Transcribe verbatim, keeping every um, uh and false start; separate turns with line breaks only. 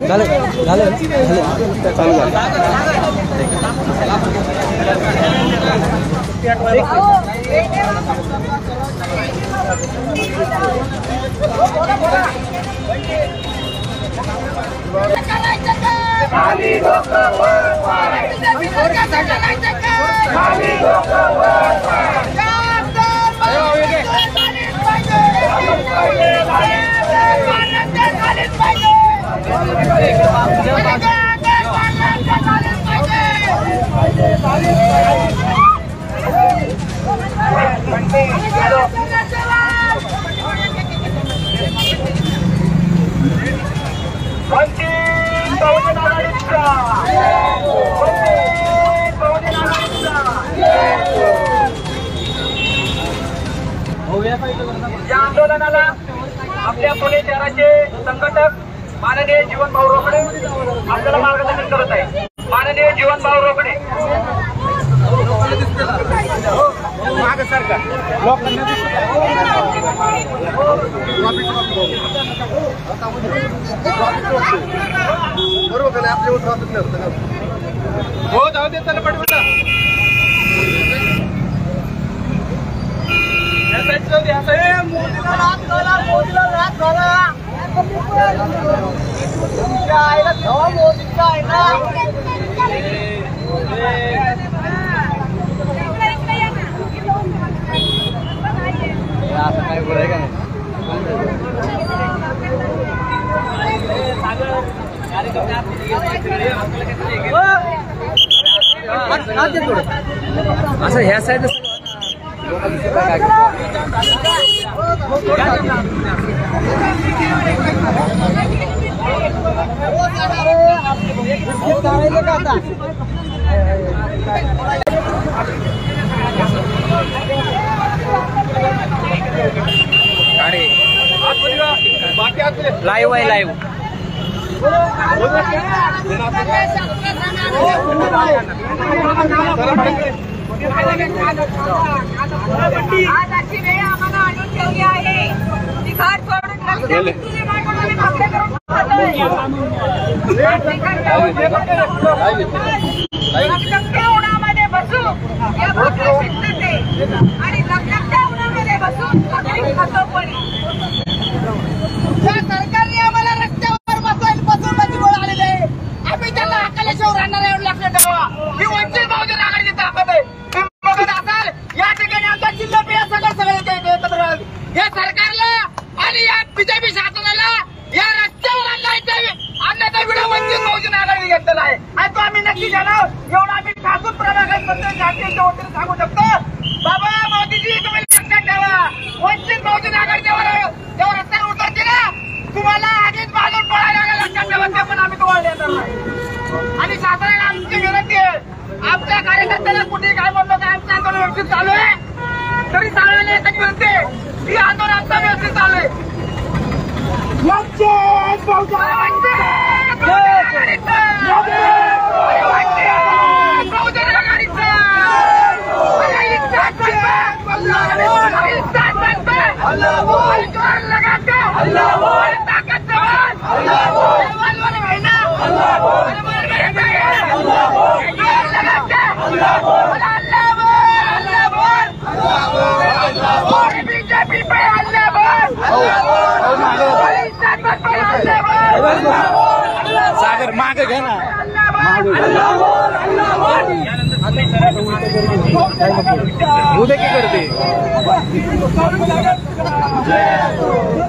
झालं झालं चालू झालं
या आंदोलनाला आपल्या पुणे शहराचे संघटक माननीय जीवनभाऊ रोकडे आपल्याला मार्गदर्शन करत आहे. माननीय जीवनभाऊ रोकडे मागे सरकार बरोबर हो जाऊ दे त्याला पटवता
काय बोलायचं नाही असं ह्या साईड लाईव्ह आहे लाईव्ह
आज अशी वेळ आम्हाला आणून ठेवली आहे ती घर सोडून लग्नाच्या उन्हामध्ये बसू आणि लग्नाच्या उन्हामध्ये बसून खातो कोणी या सरकारने आम्हाला रस्त्यावर बसवायला बसवण्याची वेळ आलेली आहे. आम्ही त्यांना हाकाल्याशिवाय राहणार एवढं लक्षात ठेवा. ही वंचित बहुजन आघाडीची ताकद आहे. बघत असाल या ठिकाणी आमच्या जिल्हा सगळं सगळं एकत्र या सरकारला आणि या बीजेपी शासनाला या रस्त्यावर आणण्याचा व्हिडिओ वंचित बहुजन आघाडी घेतलेला आहे आणि तो आम्ही नक्की घेणार एवढं आम्ही ठासून प्रभागात जातीच्या वतीने सांगू शकतो. बाबा मोदीजी तुम्ही लक्षात ठेवा वंचित बहुजन आघाडीच्या जेव्हा रस्त्यावर उतरते ना तुम्हाला आधीच बाजून पळायला लागेल लक्षात ठेवा. ते पण आम्ही तुम्हाला देणार नाही आणि शासनाला आमची विनंती आहे आमच्या कार्यकर्त्याला कुठे काय म्हणतो काय आमचं आंदोलन व्यवस्थित चालू आहे तरी चालवण्याची याची विनंती आहे. ही आंदोलन आमचं व्यवस्थित चालू आहे. वंचित बहुजन बीजेपी पे
सागर मागे घे ना उद्या की करते